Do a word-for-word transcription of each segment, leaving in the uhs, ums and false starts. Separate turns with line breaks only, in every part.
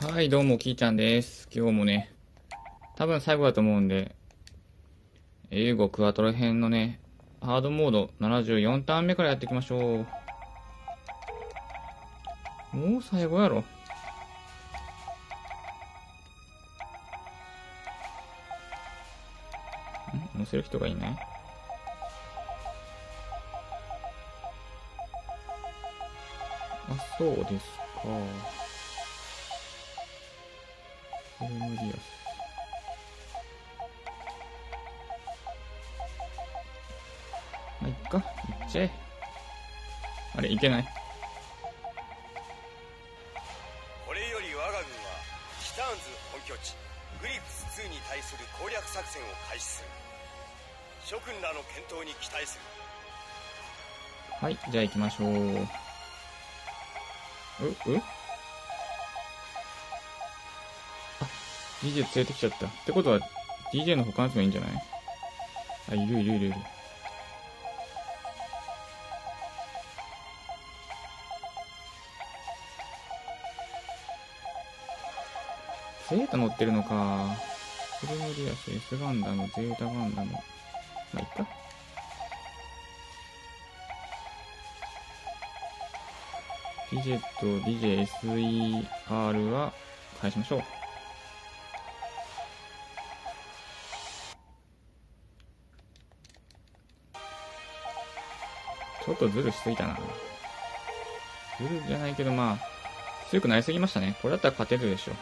はい、どうも、きーちゃんです。今日もね、多分最後だと思うんで、英語クワトロ編のね、ハードモードななじゅうよんターン目からやっていきましょう。もう最後やろ。ん乗せる人がいない？あ、そうですか。これ無理やす。まあ、いっか。いっちゃえ。あれ、いけない。
これより我が軍はティターンズ本拠地グリプスツーに対する攻略作戦を開始する。諸君らの健闘に期待する。
はい、じゃあ行きましょう。う、うあ、ディージェー 連れてきちゃった。ってことは、ディージェー の他の人もいいんじゃない？あ、いるいるいるいる。ゼータ乗ってるのか。フルムリアス、S ガンダム、ゼータガンダム。まあ、いっか。ディジェット、ディジェ エスイーアール は返しましょう。ちょっとズルしすぎたな。ズルじゃないけど、まあ、強くなりすぎましたね。これだったら勝てるでしょ。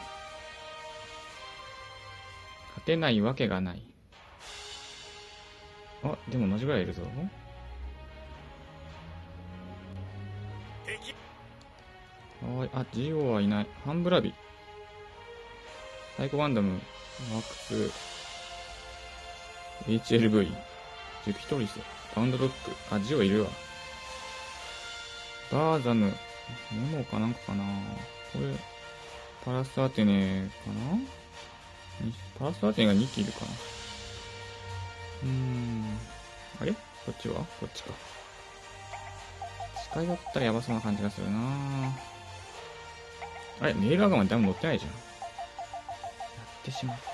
勝てないわけがない。あ、でも同じぐらいいるぞ。はい、あ、ジオはいない。ハンブラビ。サイコガンダム、マックス、エイチエルブイ、ジュピトリス、バウンドドッグ。あ、ジオいるわ。バーザム、モノかなんかかな。これ、パラスアテネかな。パラスアテネがにきいるかな。うーん。あれこっちはこっちか。近寄ったらやばそうな感じがするな。あれメールアガマンダム乗ってないじゃん。やってしまった。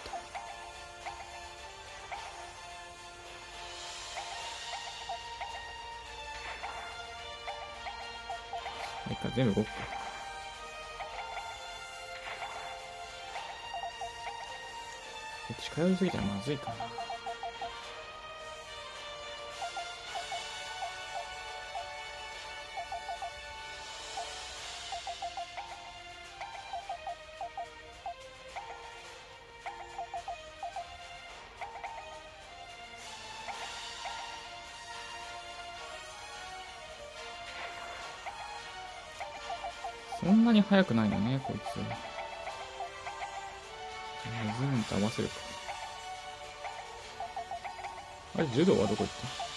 はいか、全部動くか。近寄りすぎたらまずいかな。そんなに速くないのね、こいつ。ズーンと合わせるか。あれ、柔道はどこ行った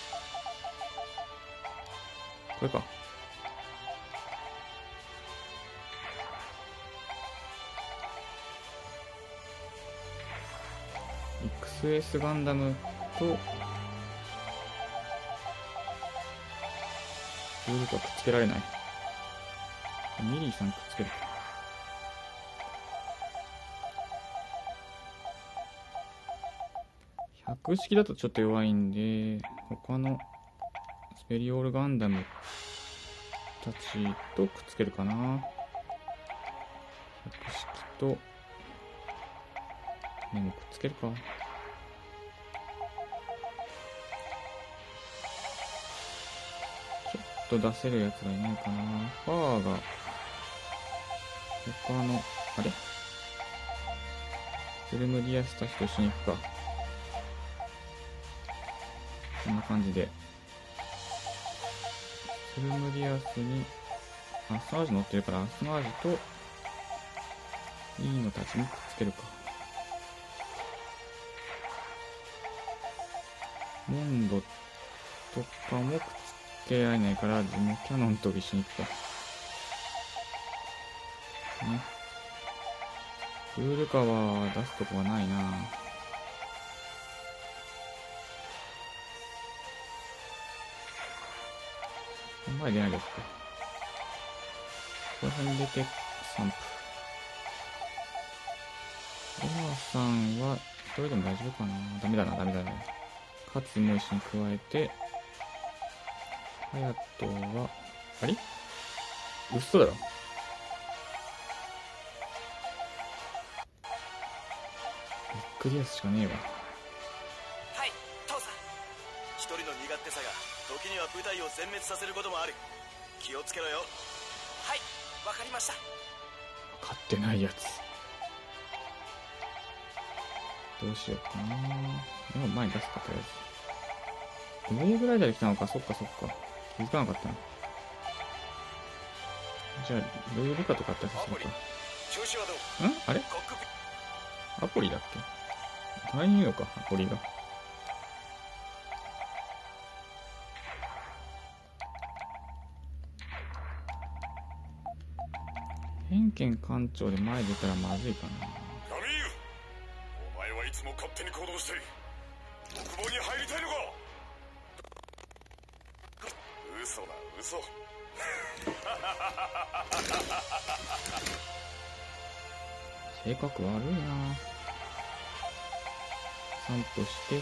？これか。エックスエス ガンダムと、ルールとはくっつけられない。ミリーさんくっつける。ひゃく式だとちょっと弱いんで、他のスペリオールガンダムたちとくっつけるかな。ひゃく式と、でもくっつけるか。ちょっと出せるやつがいないかな。ファーが、他の、あれセルムディアスたちと一緒に行くか。こんな感じで。セルムディアスに、アスナージ乗ってるから、アスナージと、いいのたちにくっつけるか。モンドとかもくっつけられないから、ジムキャノンと一緒に行くか。ね。ウールカは出すとこがないな。前出ないですか。この辺出てさんぷん。 さんは一人でも大丈夫かな。ダメだなダメだな。カツも一緒に加えて、ハヤトはあれ嘘だろ。びっくりやすしかねえわ。
はい父さん。一人の身勝手さが時には部隊を全滅させることもある。気をつけろよ。はいわかりました。
分かってないやつどうしようかな。でも前に出すか。とりあえず上ぐらいまで来たのか。そっかそっか、気づかなかったな。じゃあルールカとかってさせるか。
調子はどう？
んあれ
コックピ
アポリだっけ。隣にいるのかアポリが。偏見艦長で前出たらまずいかな。
ガミール、お前はいつも勝手に行動して独房に入りたいのか。嘘だ嘘。
性格悪いな。散歩して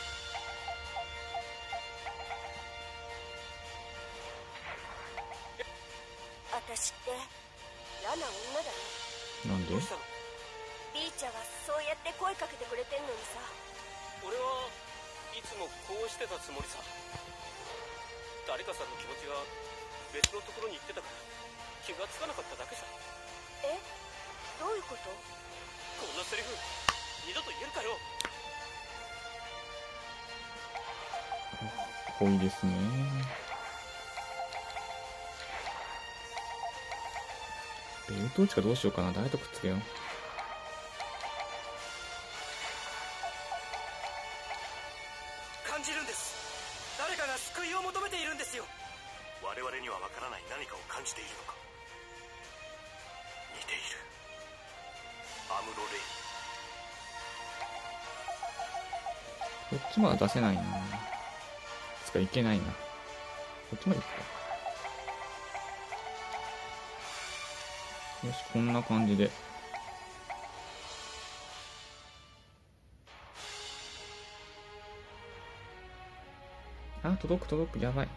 私って嫌な女だね。
なんで。
どうしたの？
ビーちゃんはそうやって声かけてくれてんのにさ。
俺はいつもこうしてたつもりさ。誰かさんの気持ちが別のところに行ってたから気がつかなかっただけさ。
え、どういうこと？
こんなセリフ二度と言えるかよ。
濃いですね。ベルト打ちかどうしようかな。誰とくっつけよう。
感じるんです。誰かが救いを求めているんですよ。
我々にはわからない何かを感じているのか。似ている。アムロレイ。
こっちまだ出せないな。つかいけないな。こっちまで行くか。よし、こんな感じで。あ、届く届く。やばい。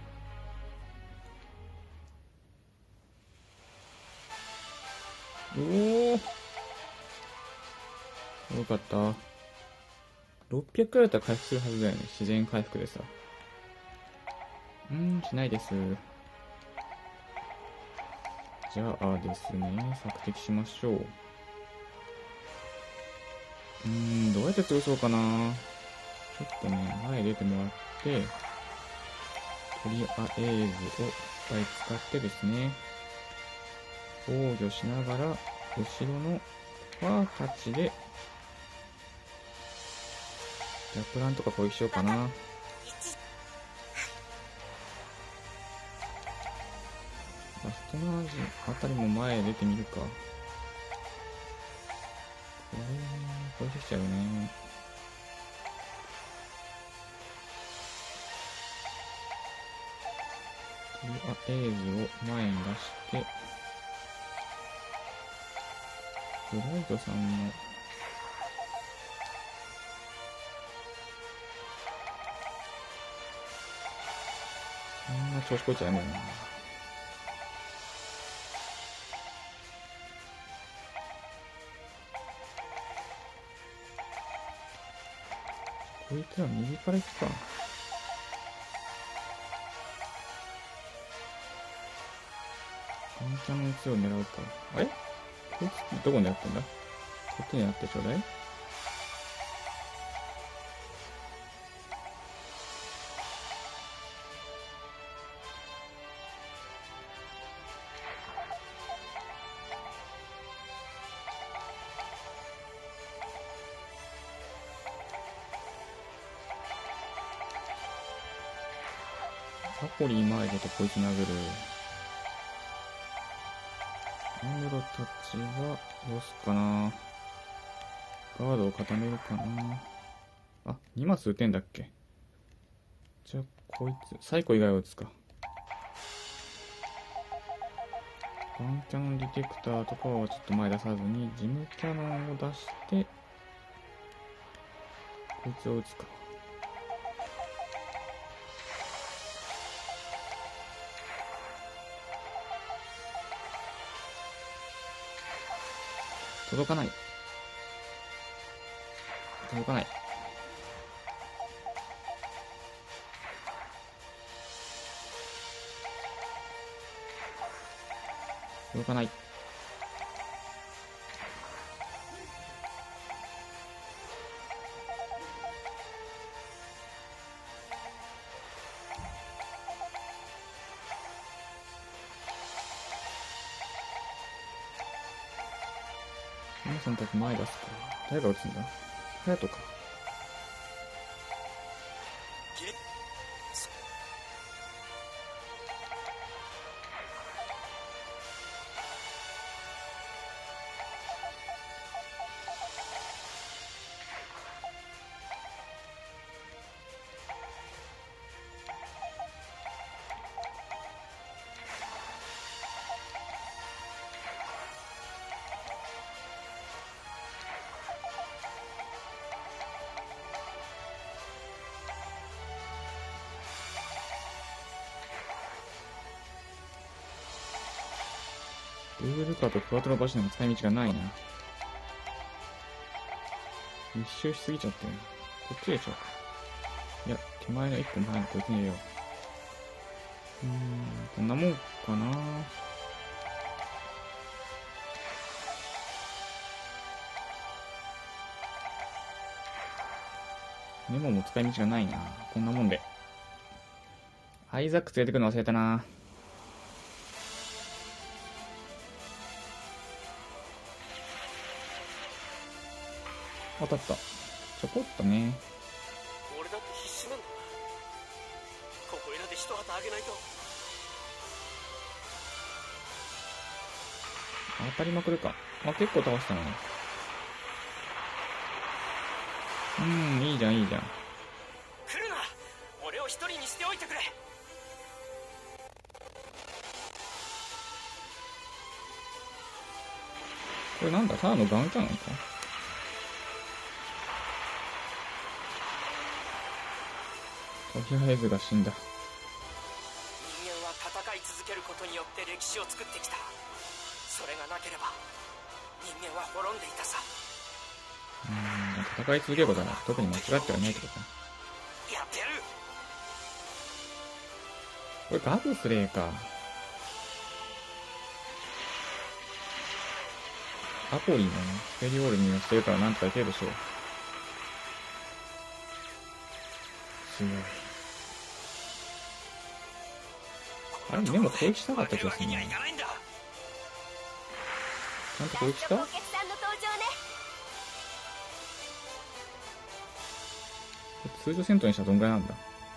おお。よかった。ろっぴゃくくらいだったら回復するはずだよね。自然回復でさ。うーん、しないです。じゃあですね、索敵しましょう。うーん、どうやって潰そうかな。ちょっとね、前出てもらって、とりあえずをいっぱい使ってですね、防御しながら、後ろのファーたちで、ジャプランとか攻撃しようかな。ラストナージあたりも前へ出てみるか。これ、これできちゃうね。とりあえずを前に出して、ブライトさんも、そんな調子こいちゃダメだな。こいつら右から行くか。ガンキャノンツーを狙うか。あれこいつどこ狙ってんだ。こっち狙ってちょうだい。アポリー前でとこいつ殴る。アムロたちはどうすっかな。ガードを固めるかな。あ、にマス撃てんだっけ。じゃあこいつサイコ以外を撃つか。ガンキャノンディテクターとかはちょっと前出さずにジムキャノンを出してこいつを撃つか。届かない。届かない。届かない。皆さんたち前出すか。誰が撃つんだ？ハヤトか。ルールカーとクワトロバシの使い道がないな。一周しすぎちゃってる。こっちでしょうか。いや、手前の一個前のこいつに入れよう。うーん、こんなもんかな。メモも使い道がないな。こんなもんで。アイザック連れてくの忘れたな。当たった。ちょこっとね。
俺だって必死なんだ。ここいらで一旗あげないと。
当たりまくるか。あ、結構倒したのね。うーん、いいじゃん、いいじゃん。
来るな。俺を一人にしておいてくれ。
これなんだ、ただのガンキャノンか。とりあえずが死んだ。
人間は戦い続けることによって歴史を作ってきた。それがなければ人間は滅んでいたさ。
うーん、戦い続けることは特に間違ってはないってことか。
やってやる。
これガブスレーか。アポリのね、フェリオールに寄せてるからなんとかいけるでしょう。すごい。あれ、でも攻撃したかった気がするな。ちゃんと攻撃した？通常戦闘にしたらどんぐらいなんだ？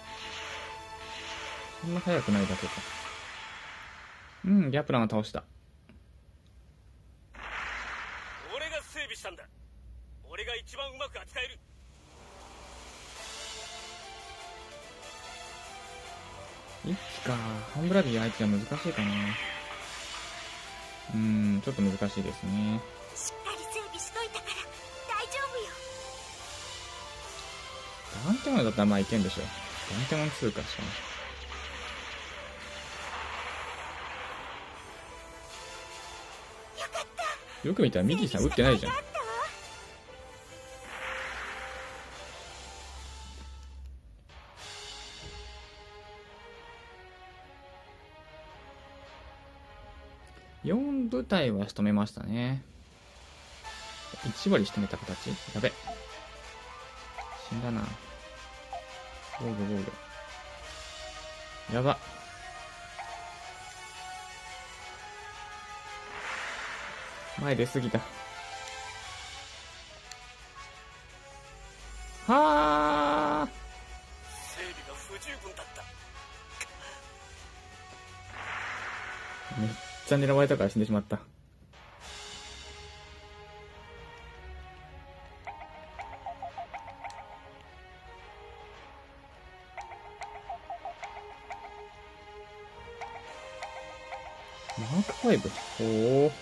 そんな速くないだけか。うん、ギャプランは倒した。
俺が整備したんだ。俺が一番うまく扱える。
一気か。ハンブラビー相手は難しいかな。うーん、ちょっと難しいですね。
しっかり整備しといたから大丈夫よ。
ガンキャノンだったらまあいけんでしょ。ガンキャノンツーかしかも。
よかった。
よく見たらミディさん撃ってないじゃん。よん部隊は仕留めましたね。いち割仕留めた形。やべ。死んだな。防御防御。やば。前出すぎた。はー。
整備が不十分だった。
めっちゃ狙われたから死んでしまった。マークファイブ。おお。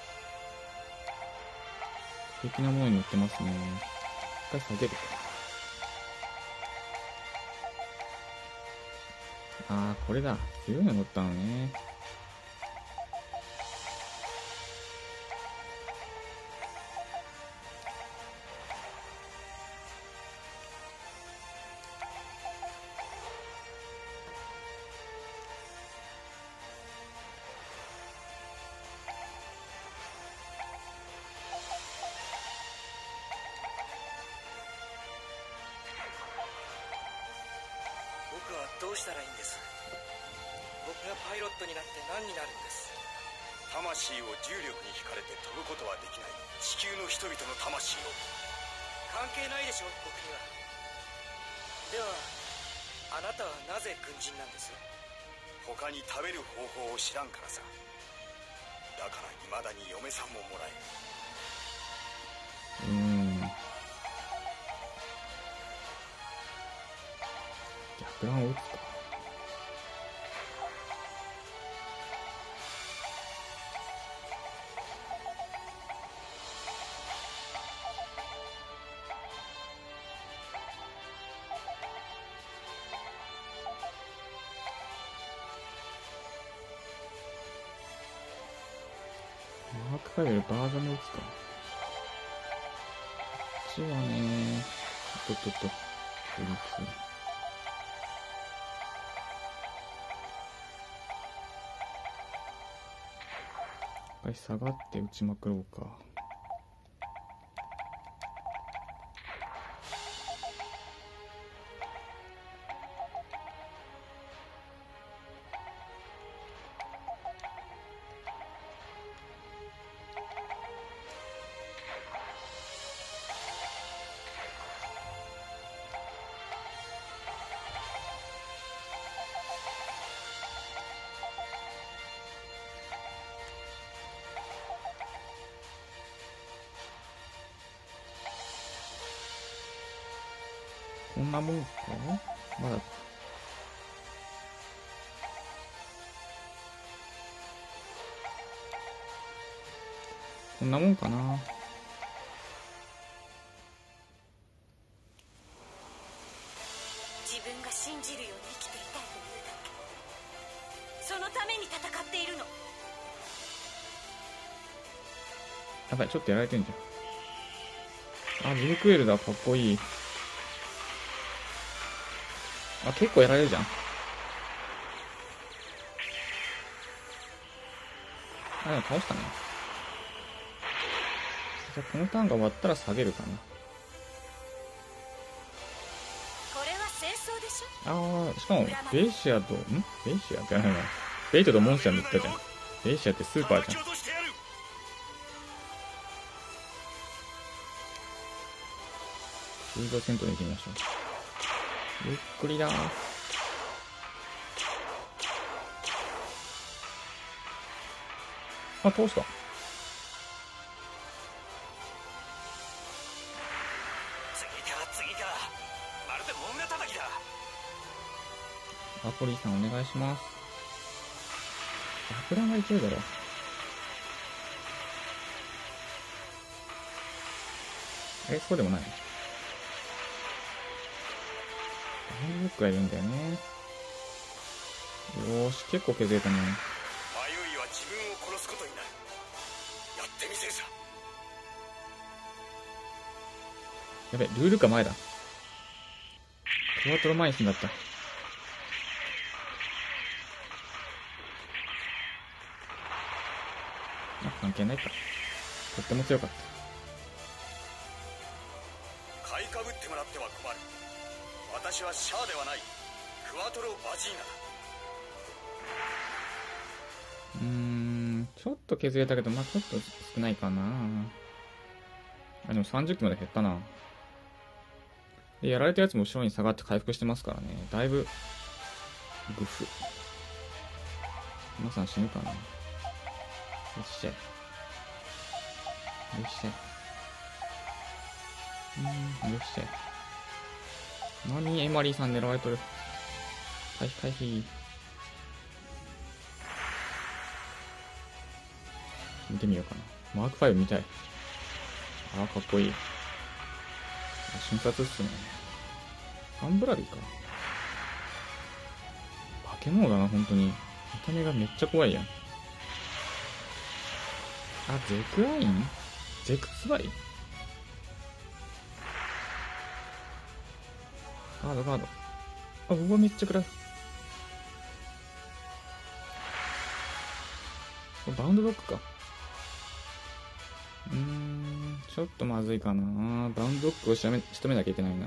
素敵なものに乗ってますね。一回下げるか。 あー、これだ。強いの乗ったのね。
僕はどうしたらいいんです？僕がパイロットになって何になるんです？
魂を重力に惹かれて飛ぶことはできない地球の人々の魂を。
関係ないでしょ、僕には。ではあなたはなぜ軍人なんです？
他に食べる方法を知らんからさ。だから未だに嫁さんももらえ
うーん。逆乱を打つか。マークファイブよりバージョンで打つか。こっちはね、とっとっと、フリーツ。一回下がって打ちまくろうか。こんなもんか？まだ。こんなもんかな。
自分が信じるように生きていたいというだけ。そのために戦っているの。
やばい、ちょっとやられてんじゃん。あ、ジムクエルだ、かっこいい。あ、結構やられるじゃん。あ、でも倒したね。じゃあこのターンが終わったら下げるかな。
これは戦争でしょ。
あー、しかも、ベイシアと、んベイシアじゃないな。ベイトとモンスターに言ったじゃん。ベイシアってスーパーじゃん。通常戦闘に行きましょう。ゆっくりだー。あ、通した。
次か次か、まるでもんが叩きだ。
アポリーさんお願いします。爆弾がいけるだろ。え、そうでもない。ダンブックがいるんだよね。よーし、結構削れたね。
迷いは自分を殺すことになる。やってみせるさ。
やべ、ルールか前だ。クワトロ前に死んだった。あ、関係ないか。とっても強かった。
買いかぶってもらっては困る。私はシャアではない。クワトロ・バジーナだ。
うーん、ちょっと削れたけど、まあちょっと少ないかな。あ、でもさんじゅっきまで減ったな。で、やられたやつも後ろに下がって回復してますからね。だいぶ、グフ。皆さん死ぬかな。よっしゃ。よっしゃ。うーん、よっしゃ。何エマリーさん狙われとる。回避回避。見てみようかな。マークファイブ見たい。ああ、かっこいい。瞬殺っすね。アンブラビーか。バ化け物だな、本当に。見た目がめっちゃ怖いやん。あ、ゼクアインゼクツバイガードガード。あ、うわ、めっちゃ暗い。バウンドロックか。うーん、ちょっとまずいかな。バウンドロックを仕留め、仕留めなきゃいけないな。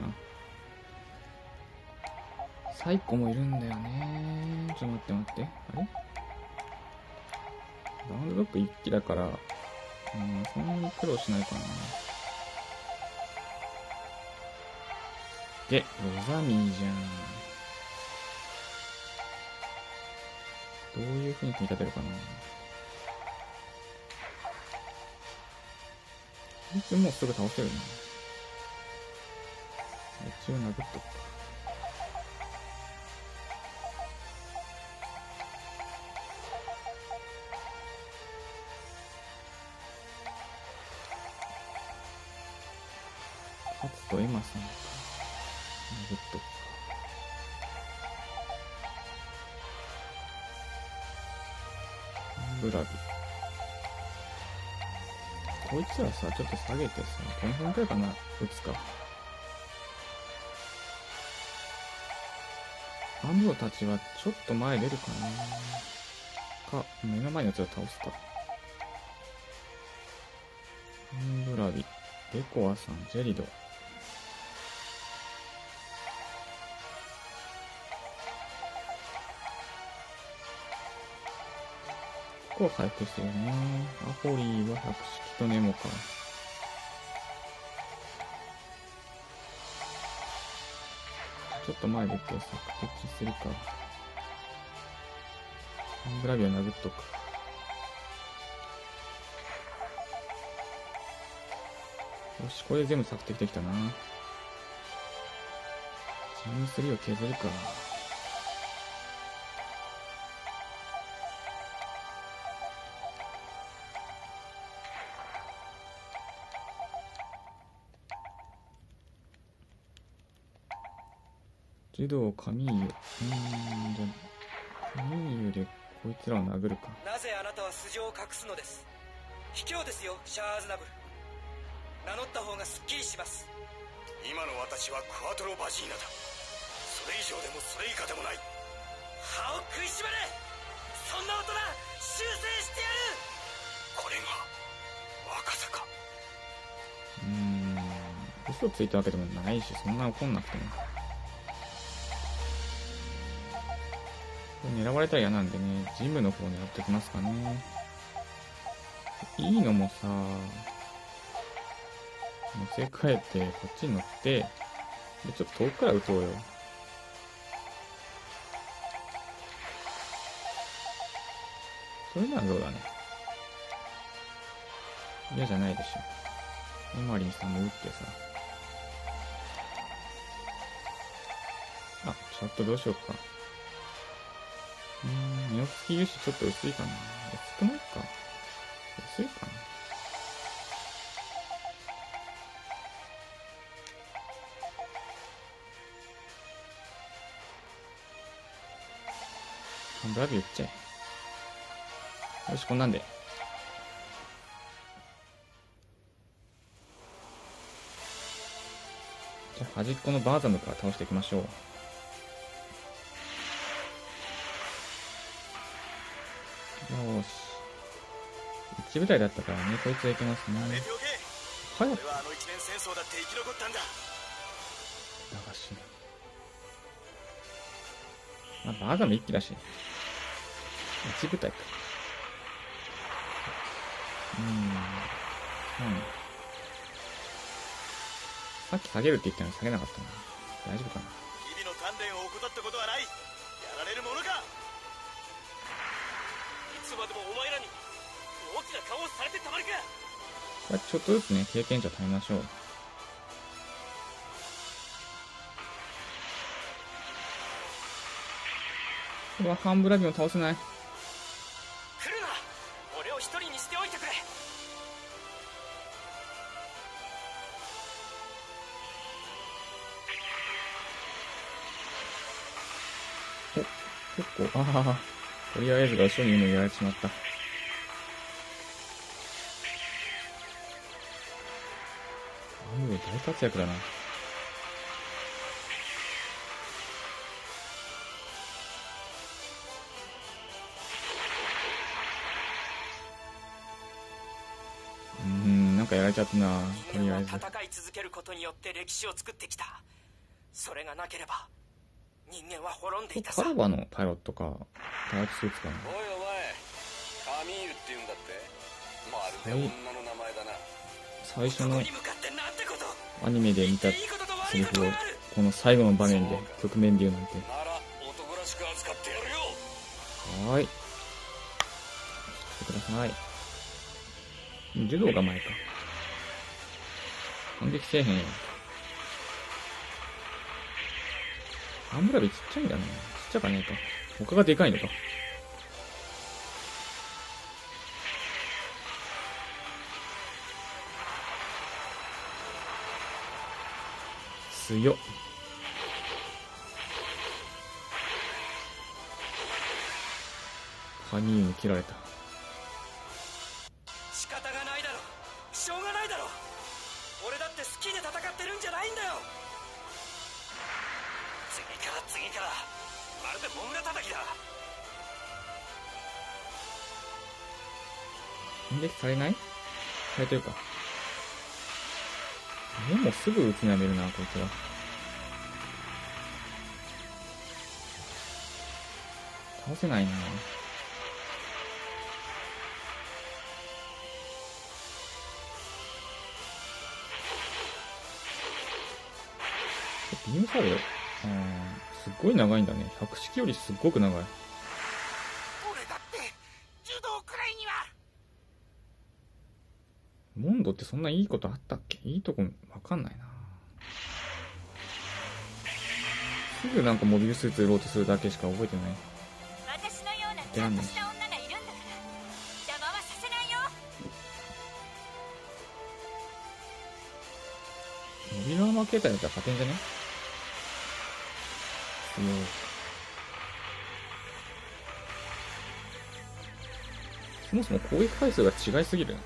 サイコもいるんだよね。ちょっと待って待って。あれバウンドロック一気だから、うん、そんなに苦労しないかな。で、ロザミーじゃん。どういう風に組み立てるかな。こいつもうすぐ倒せるね。一応殴っとくか。カツとエマさんか。殴っとくか。ブラビ。こいつらさ、ちょっと下げてさ、この辺くらいかな、打つか。アムロたちはちょっと前出るかな。か、目の前のやつを倒すか。ブラビ、デコアさん、ジェリド。ここは回復してるね。アホリーは百式とネモか。ちょっと前出て索敵するか。ブラビア殴っとく。よし、これで全部索敵できたな。ジムスリーを削るか。児童カミーユ。うーん、じゃあカミーユでこいつらを殴るか。
なぜあなたは素性を隠すのです。卑怯ですよ、シャアーズナブル。名乗った方がすっきりします。
今の私はクワトロバジーナだ。それ以上でもそれ以下でもない。
歯を食いしばれ。そんな大人修正してやる。
これが若さか。
うーん、嘘ついたわけでもないし、そんな怒んなくても。狙われたら嫌なんでね、ジムの方狙ってきますかね。いいのもさ、乗せ替えてこっちに乗って、でちょっと遠くから撃とうよ。そういうのはどうだね。嫌じゃないでしょ。エマリンさんも撃ってさ。あ、ちょっとどうしようか。うーん、ミオツキ油脂ちょっと薄いかな。薄くないか。薄いかな。ブラビ打っちゃえ。よし、こんなんで。じゃあ、端っこのバーザムから倒していきましょう。よーし。一部隊だったからね、こいつはいけますね。
やめておけ。
早く。
俺はあの一年戦争だって生き残ったんだ。
だがし。まあ、バーザム一気だし。一部隊か。うーん。うん。さっき下げるって言ったのに下げなかったな。大丈夫かな。
日々の鍛錬を怠ったことはない。やられるものか。
いつまでもお前らに大きな顔をされてたまるか。
これちょっとずつね、経験値を貯めましょう。これはハンブラビを倒せない。
来るな。俺を一人にしておいてくれ。
お、 結構、ああ、とりあえずが後ろにもやられてしまった。アムロ大活躍だな。うーん、なんかやられちゃったな。とりあえず。
人間は戦い続けることによって歴史を作ってきた。それがなければ人間は滅んでいたさ。
カラバのパイロットか、ターチスーツかな。
おいお前、カミールって言うんだって。まるで女の名前だな。
最初の
ここに向かってなんてこと。
アニメで見た
いいことと悪
セリフを
いことがある。
この最後の場面で局面で言うなんて。
なら男らしく扱ってやるよ。
はーい。来てください。柔道が前か。反撃せえへんやん。アンブラビちっちゃいんだな。ちっちゃかねえか。他がでかいのか。強っ。ハニーに切られた。
仕方がないだろ。しょうがないだろ。俺だって好きで戦ってるんじゃないんだよ。次から次からまるでモグラ叩きだ。
反撃されない？されてるか。でもすぐ撃つのやめるな、こいつは。倒せないな。ビームサーブ、うん、すっごい長いんだね。百式よりすっごく長い。
俺だって柔道くらいには。
モンドってそんないいことあったっけ？いいとこわかんないな。すぐなんかモビルスーツ売ろうとするだけしか覚えてない。
私のようなちゃんとした女がいるんだから邪魔はさせないよ。
モビルアーマー形態だったら勝てんじゃね？強い。そもそも攻撃回数が違いすぎる。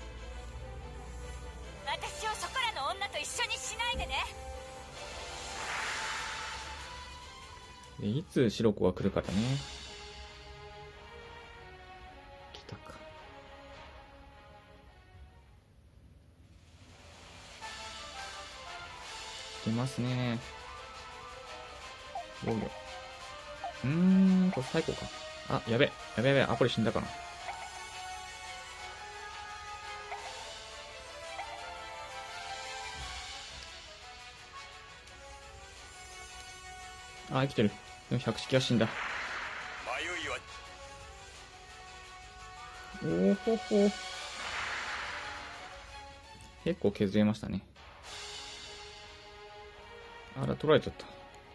私をそこらの女と一緒にしないでね。
でいつ白子が来るかだね。来たか。来てますね。おうよ。うーん、これ最高か。あ、やべ。やべやべ、アポリ死んだかな。あ、生きてる。でも百式は死んだ。
迷いは
おーほほ。結構削れましたね。あら、取られちゃった。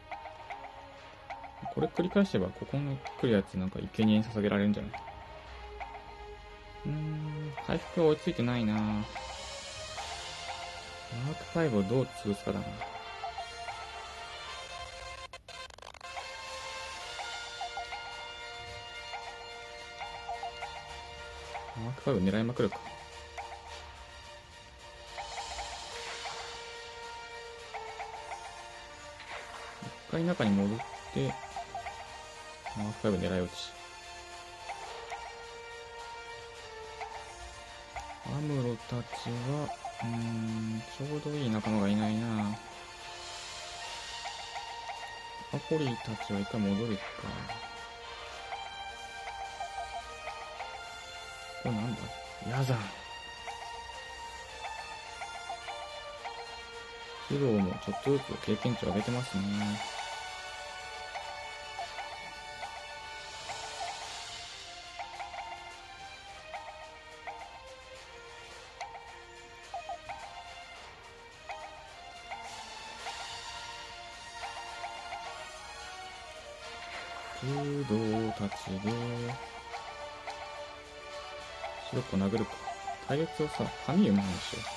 これ繰り返せば、ここに来るやつなんか生贄に捧げられるんじゃない？うーん、回復が追いついてないな。マークファイブをどう潰すかだな。マークファイブ狙いまくるか。一回中に戻って、マークファイブ狙い撃ち。アムロたちは、うーん、ちょうどいい仲間がいないな。アポリーたちは一回戻るか。これなんだ？ヤザン。ヒロもちょっとずつ経験値を上げてますね。柔道たちで、白く殴るか。隊列をさ、紙読むようにしよ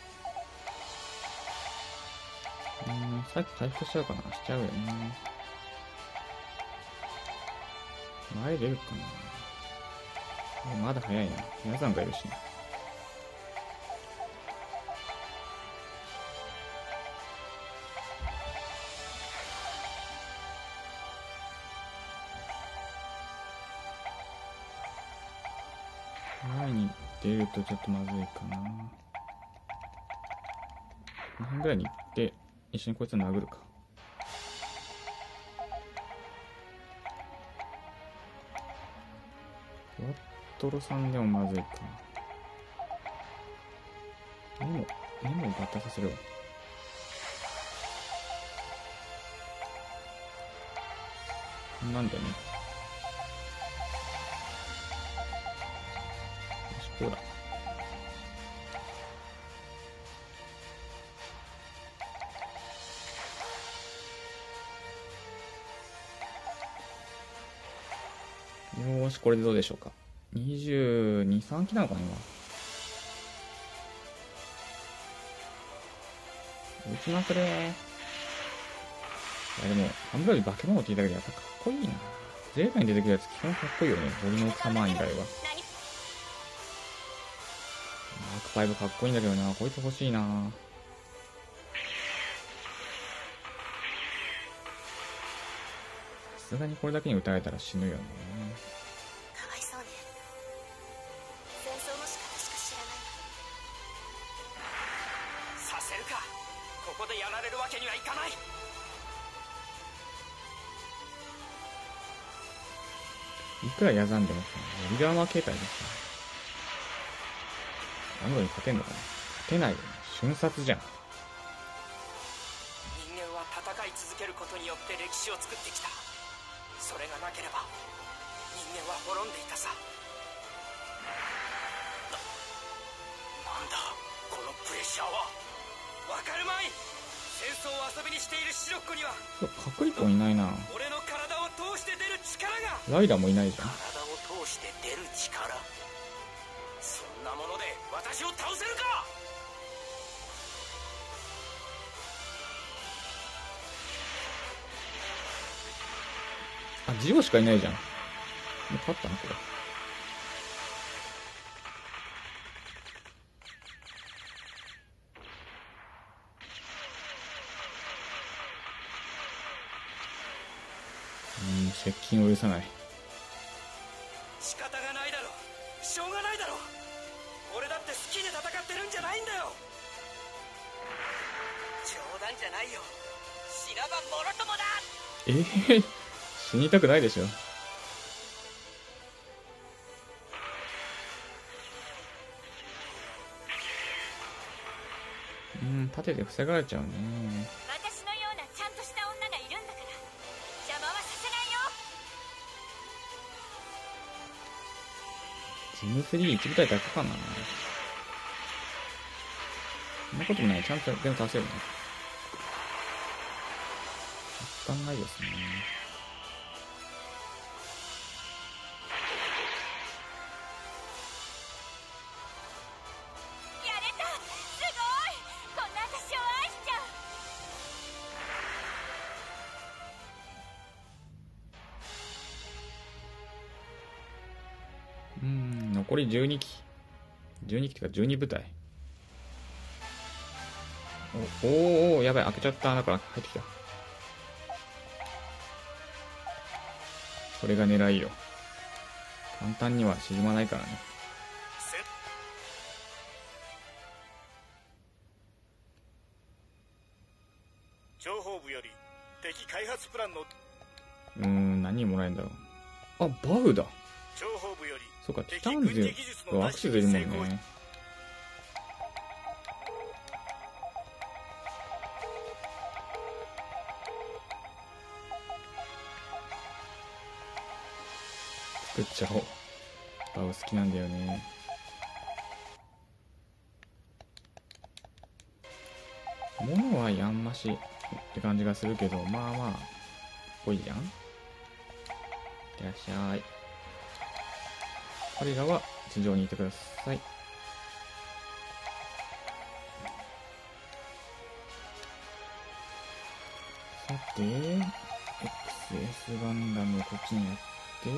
う。うーん、さっき回復しちゃうかな。しちゃうよね。 前出るかな。まだ早いな。皆さんがいるしね。前に出るとちょっとまずいかな。にふんぐらいに行って一緒にこいつを殴るか。ワットロさんでもまずいか。メモメモをバッタさせるわ。なんだよね。よし、こうだ。よーし、これでどうでしょうか。にじゅうに、さんきなのかな、今。打ちまくれー。いや、でも、ハンブラビ化け物って言ったけど、やっぱかっこいいな。ゼータに出てくるやつ、基本かっこいいよね。森の奥様以外は。マークファイブかっこいいんだけどな。こいつ欲しいな。さすがにこれだけに撃たれたら死ぬよね。
かわいそうね。戦争の仕方しか知らない。
させるか。ここでやられるわけにはいかない。
いくらやざんでもさ、モリガーマー形態でさ、アムロに勝てんのかな。勝てないよね。瞬殺じゃん。
人間は戦い続けることによって歴史を作ってきた。それがなければ人間は滅んでいたさ。な、なんだこのプレッシャーは。わかるまい。戦争を遊びにしている白っ子には
そう、カクリコンいないな。
俺の体を通して出る力が。
ライダーもいないじゃん。
体を通して出る力。そんなもので私を倒せるか。
あ、ジオしかいないじゃん。もう勝ったな、これ。うーん、接近を許さない。
仕方がないだろ。しょうがないだろ。俺だって好きで戦ってるんじゃないんだよ。冗談じゃないよ。死なばもろともだ。
えー、死にたくないでしょ。うん、盾で防がれちゃうね。
私のようなちゃんとした女がいるんだから邪魔はさせないよ。
ジムスリーいち部隊だけかな。そんなこともない。ちゃんと全部足せるね。時間ないですね。
やれた。すごい。こんな私を愛しちゃう。
うーん、残りじゅうにき。じゅうにきっていうかじゅうに部隊。お、おーおー、やばい、開けちゃった。だから入ってきた。それが狙いよ。簡単には沈まないからね。
情報部より敵開発プランの
うーん、何もらえるんだろう。あ、バウだ。
情報部より
そうか、ティタンズはアクセスいるもんね。作っちゃおう。バウ好きなんだよね。物はやんましって感じがするけど、まあまあ、ぽいじゃん。いらっしゃい。彼らは地上にいてください。さて、エックスエス ガンダムこっちにやっメ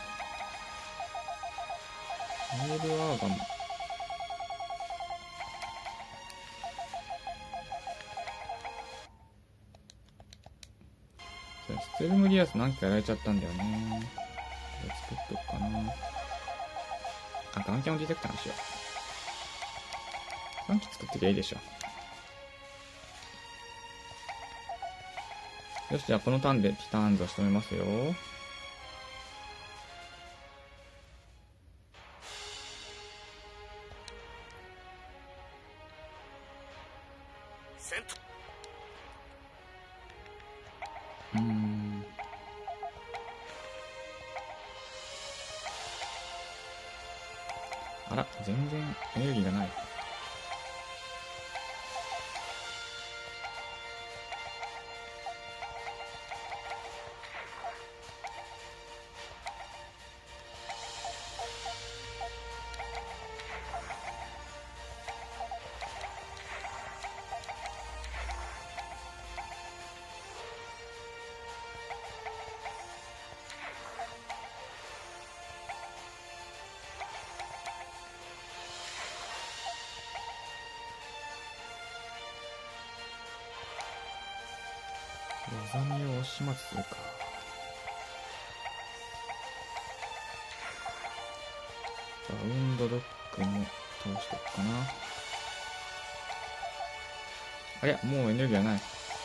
ールアーガン。ステルムギアス何機かやられちゃったんだよね。作っとくかな。あ、ガンキャノディテクターにしよう。さん機作ってきゃいいでしょ。よし、じゃあこのターンでティターンズを仕留めますよ。うーん。あら、全然エネルギーがない。ザミを押し待ちするか。バウンドドッグも倒しておくかな。あれ、もうエネルギーはない。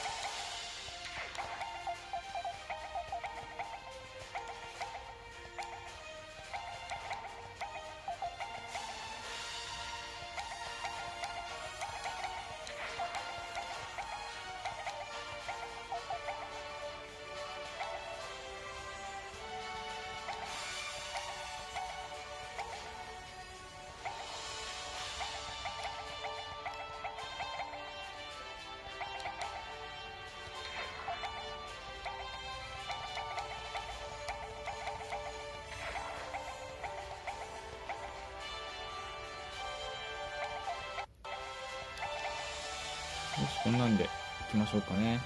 よし、こんなんで行きましょうかね。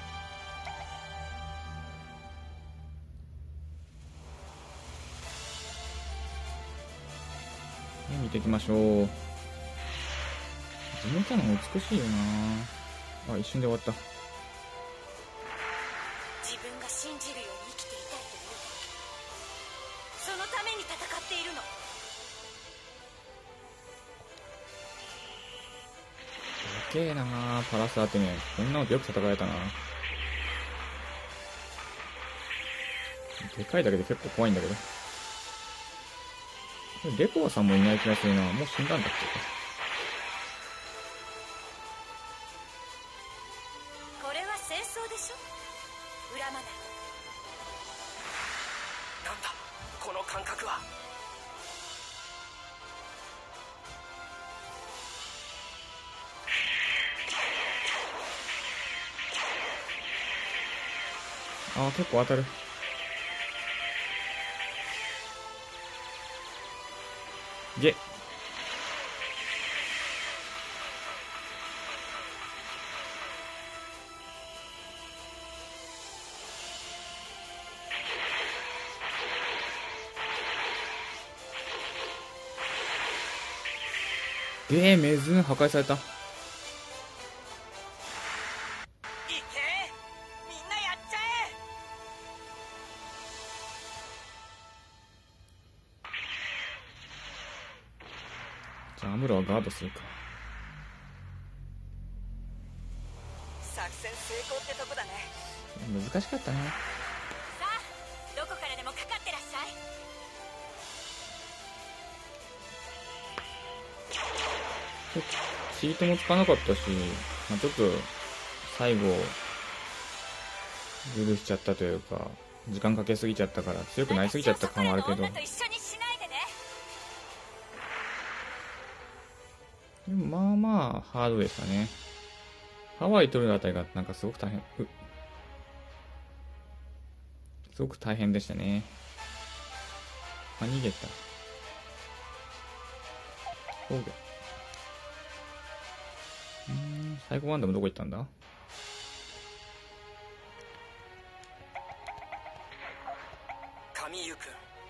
見ていきましょう。地元の美しいよな。あ、一瞬で終わった。
自分が信じるように生きていたいというそのために戦っているの。
でけえなー、パラスアテネ。こんなのでよく戦えたな。でかいだけで結構怖いんだけど。レコアさんもいない気がするな。もう死んだんだっけ。
これは戦争でしょ。恨まない。
なんだこの感覚は。
あー、結構当たる。ゲッ。えー、メズン破壊された。
いけみんなやっちゃえ。
じゃあアムロはガードするか。
作戦成功ってとこだね。
難しかったね。
さあどこからでもかかってらっしゃい。
チートもつかなかったし、まあ、ちょっと最後ズルしちゃったというか、時間かけすぎちゃったから強くなりすぎちゃった感はあるけど、
女と一緒にしないでね。
でもまあまあハードでしたね。ハワイ取るあたりがなんかすごく大変、うすごく大変でしたね。あ、逃げた。そうだ。うーん、サイコガンダムどこ行ったんだ。
神湯君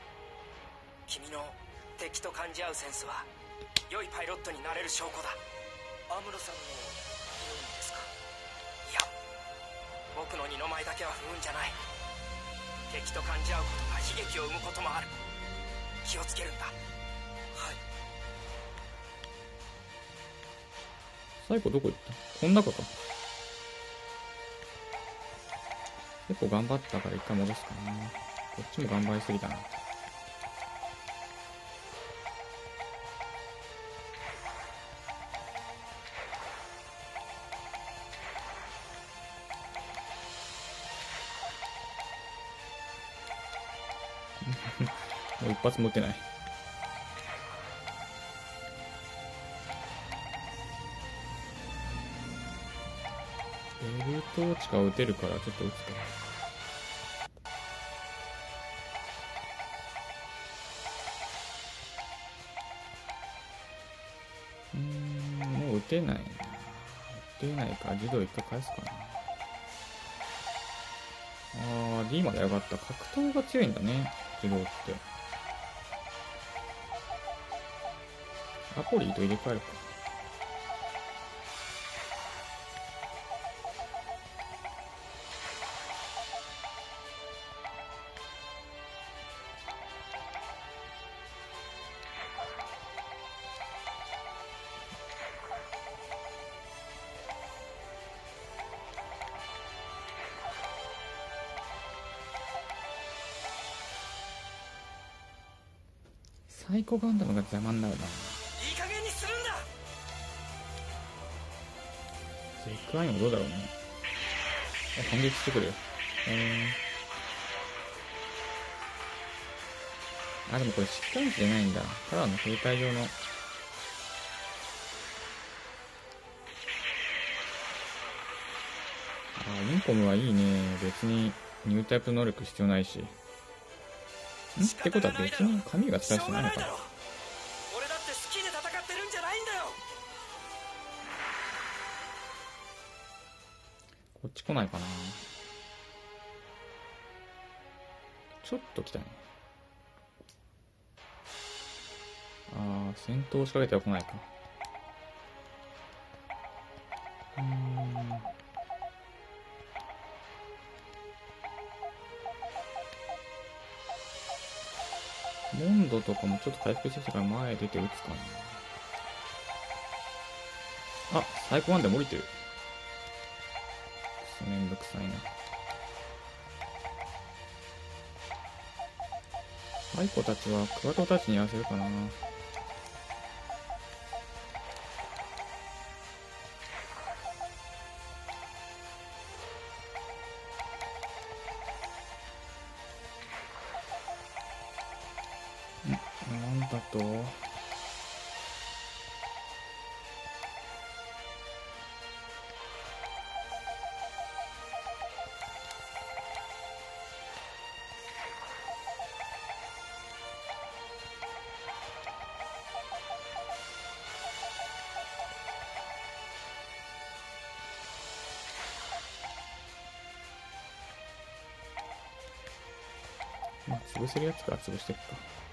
君の敵と感じ合うセンスは良いパイロットになれる証拠だ。
アムロさんも言うんですか？
いや、僕の二の舞だけは不運じゃない。敵と感じ合うことが悲劇を生むこともある。気をつけるんだ。
はい。
最後どこ行った？この中か。結構頑張ったから一回戻すかな。こっちも頑張りすぎたな。もう一発持ってない。ベルトーチが撃てるからちょっと撃つか。うーん、もう撃てないな。撃てないから自動一回返すかな。あー、D までよかった。格闘が強いんだね、自動って。アポリーと入れ替えるか。サイコガンダムが邪魔になるな。
いい加減にするんだ。
ゼックアインはどうだろうね。あ、反撃してくるよ。えー、あ、でもこれ疾患値じゃないんだ。ただの兵隊上の。あ、インコムはいいね。別にニュータイプ能力必要ないし。んってことは別に神が使う必要ないのかな。
俺だって好きで戦ってるんじゃないんだよ。
こっち来ないかな。ちょっと来たね。あー、戦闘仕掛けては来ないか。うーん。モンドとかもちょっと回復してきたから前出て撃つかな。あ、サイコワンでも降りてる。めんどくさいな。アイコたちはクワトたちに合わせるかな。ん、なんだと。まあ、潰せるやつから潰していくか。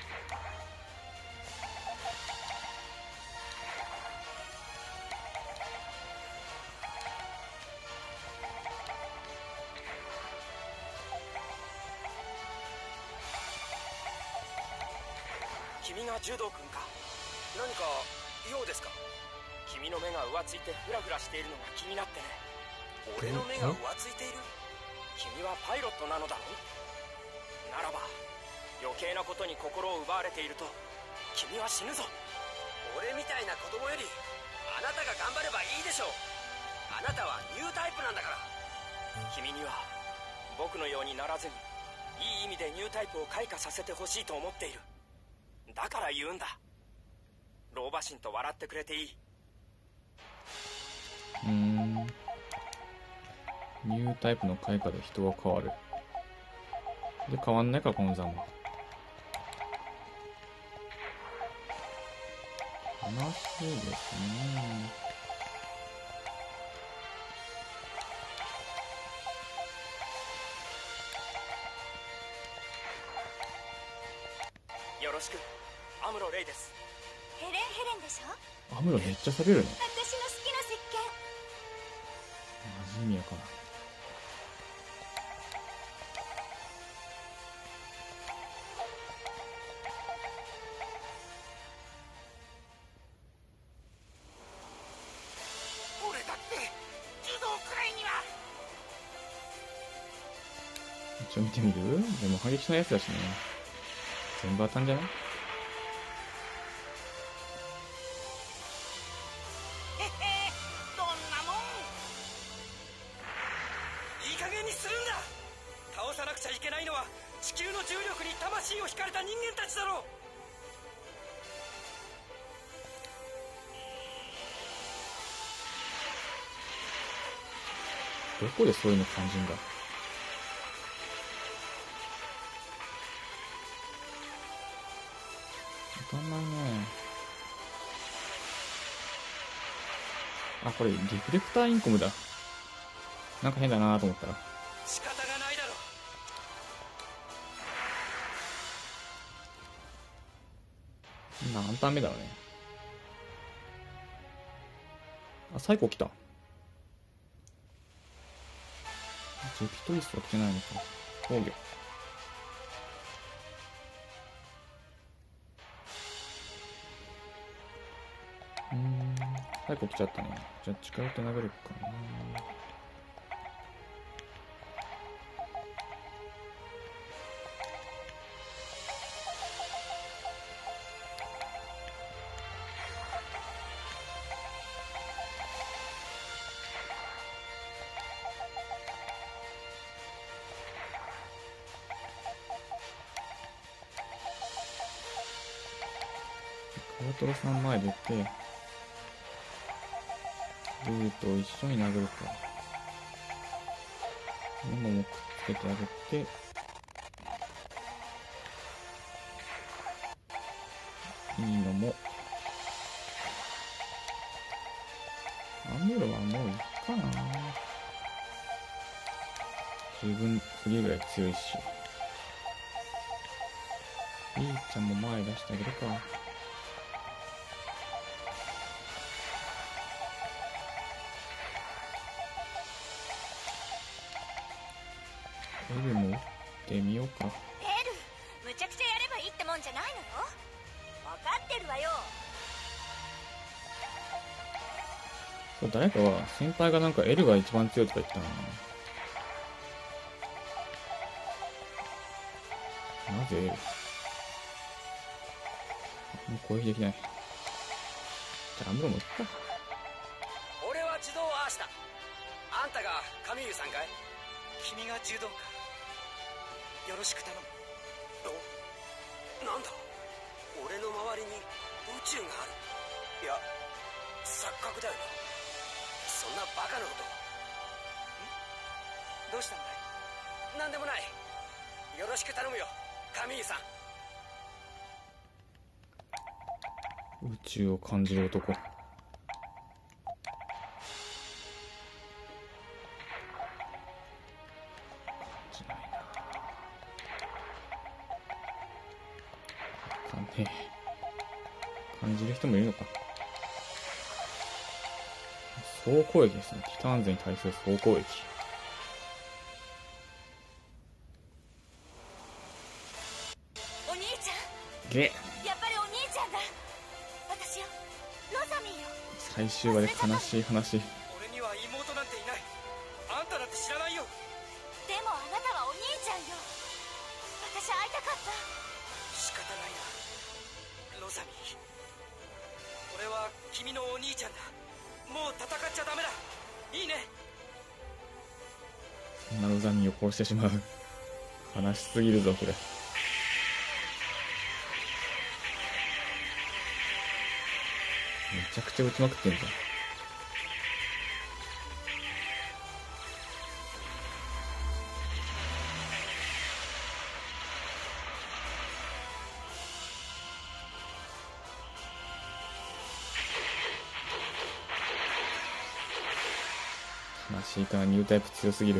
君が柔道君か。
何か用ですか？
君の目が浮ついてフラフラしているのが気になってね。
俺の目が浮ついている？
君はパイロットなのだろう。ならば余計なことに心を奪われていると君は死ぬぞ。
俺みたいな子供よりあなたが頑張ればいいでしょう。あなたはニュータイプなんだから。
君には僕のようにならずにいい意味でニュータイプを開花させてほしいと思っている。だから言うんだ。老婆心と笑ってくれていい。
うーん。ニュータイプの開花で人は変わる。で、変わんないか、このざま。悲しいですね。
よろししく。アムロレイです。
ヘレンヘレンでしょ。
アムロめっちゃ喋るね。
私の好きな石鹸。
マジ意味やかな。
俺だって柔道くらいには。
一応見てみる？でも激しなやつだしね。全部当たんじゃない？
へへ、どんなもん。いい加減にするんだ。倒さなくちゃいけないのは地球の重力に魂を惹かれた人間たちだろう。
どこでそういうの感じんだ？当たんないね。あ、これリフレクターインコムだ。なんか変だなと思ったら。
仕方がないだろう。
何ターン目だろうね。あ、最後来た。ジェピトリストは来てないのか。防御。うーん、最後来ちゃったね。じゃあ近寄って投げるかな。カワトロさん前出て、ルーと一緒に殴るか。メモもくっつけてあげて、いいのも。アムロはもういいかな。十分すぎるぐらい強いし。リーちゃんも前出してあげるか。エルも打ってみようか。
エル、むちゃくちゃやればいいってもんじゃないのよ。分かってるわよ。
そう、誰かは先輩がなんか L が一番強いとか言ったな。なぜ L？ もう攻撃できない。じゃあアムロもいっか。
俺は自動アーシだ。あんたがカミーユさんかい？君が柔道か。よろしく頼む。なんだ、俺の周りに宇宙がある。いや、錯覚だよな。そんなバカなこと。ん？どうしたんだい？なんでもない。よろしく頼むよ、カミーユさん。
宇宙を感じる男。感じないな。感ねえ。感じる人もいるのか。総攻撃ですね。ティターンズに対する総攻撃。
お兄ちゃん。
ゲ
やっぱりお兄ちゃんだ。私よ、ロザミーよ。
最終話で悲しい話。
俺には妹なんていない。あんたなんて知らないよ。
でもあなたはお兄ちゃんよ。私会いたかった。
仕方ないな、ロザミー。俺は君のお兄ちゃんだ。もう戦っちゃダメだ。いいね。
そんなロザミーを殺してしまう。悲しすぎるぞこれ。めちゃくちゃ撃ちまくってんじゃん。悲しいかな、ニュータイプ強すぎる。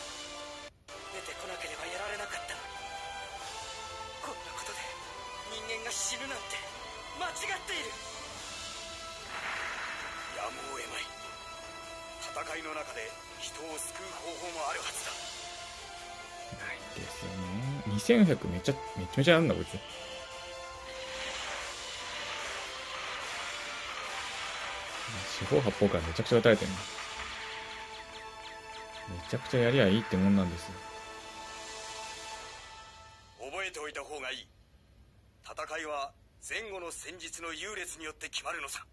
出てこなければやられなかった。こんなことで人が死ぬなんて間違っている。
やむを得まい。戦いの中で人を救う方法もあるはずだ。
ないですよね。にせんよんひゃくめっちゃめちゃめちゃあるんだこいつ。四方八方からめちゃくちゃ撃たれてる。めちゃくちゃやりゃいいってもんなんですよ。
覚えておいた方がいい。戦いは前後の戦術の優劣によって決まるのさ。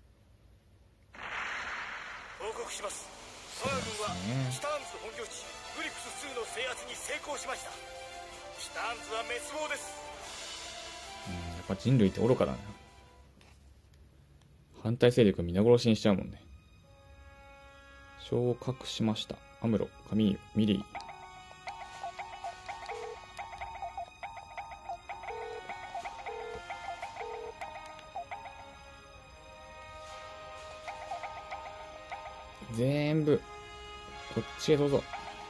報告します。我が軍はチターンズ本拠地グリプスツーの制圧に成功しました。チターンズは滅亡です。
うん、やっぱ人類って愚かだな。反対勢力皆殺しにしちゃうもんね。昇格しました。アムロ、カミーユ、ミリー。全部こっちへどうぞ。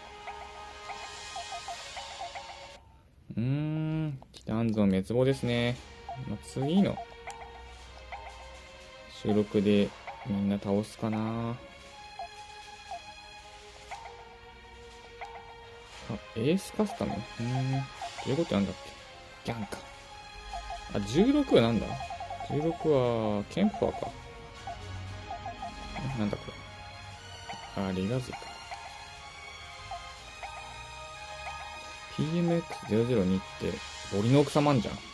うーん、ティターンズの滅亡ですね。まあ、次の収録でみんな倒すかな。あ、エースカスタム。うーん、どういうことなんだっけ。ギャンか。あ、じゅうろくはなんだ ?じゅうろく はケンパーか。なんだこれ。あ、リガズイか。ピーエムエックスゼロゼロに って森の奥様んじゃん。か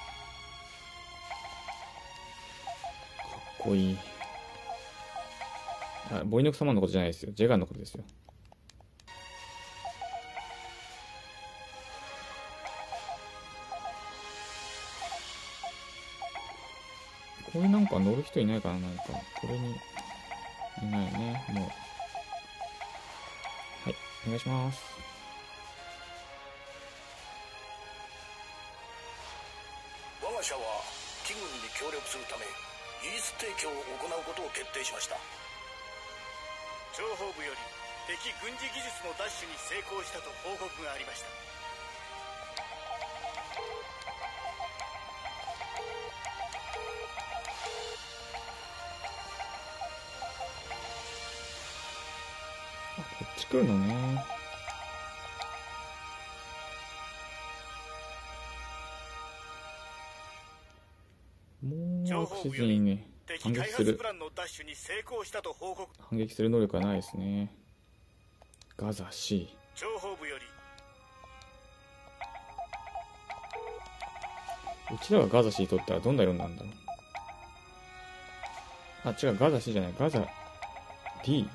っこいい。あ、ボイノク様のことじゃないですよ。ジェガンのことですよ。これなんか乗る人いないかな。なんか、これに、いないね。もう。はい、お願いします。
我が社は、機軍に協力するため、技術提供を行うことを決定しました。
情報部より敵軍事技術の奪取に成功したと報告がありました。
あ、こっち来るのね。もうアクシズにね、反撃する。反撃する能力はないですね。ガザ C。
情報部より
うちらがガザ C 取ったらどんな色になるんだろう。あ、違う、ガザ C じゃない、ガザ D。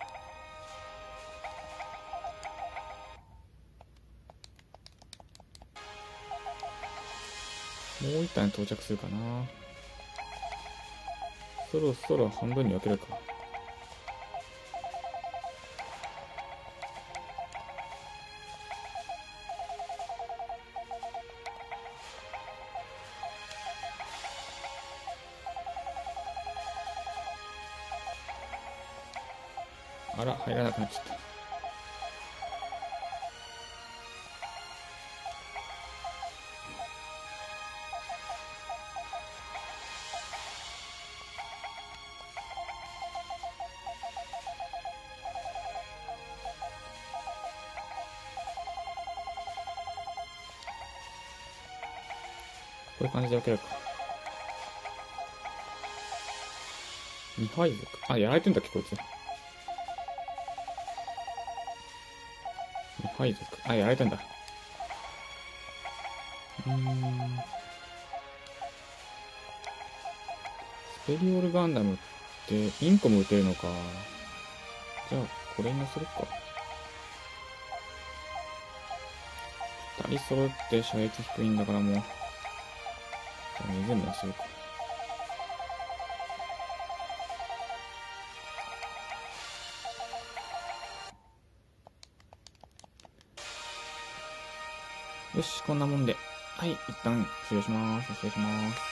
もう一旦到着するかな。そろそろ半分に分けるか。あら、入らなくなっちゃった。こういう感じで分けるか。ミハイ族。あ、やられてんだっけ、こいつ。ミハイ族。あ、やられてんだ。うーん。スペリオールガンダムって、インコも撃てるのか。じゃあ、これに乗せるか。二人揃って射撃低いんだからもう。全部乗せるか。よし、こんなもんで。はい、一旦失礼します。失礼します。